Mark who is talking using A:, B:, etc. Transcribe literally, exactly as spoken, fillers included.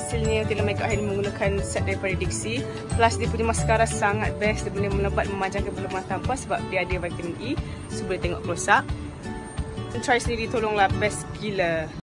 A: hasilnya Tila Makeup Hari menggunakan set daripada Dixie. Plus dia punya mascara sangat best. Dia boleh melebat memanjangkan bulu mata hampa sebab dia ada vitamin E. So boleh tengok close up. Try sendiri, tolonglah, best gila.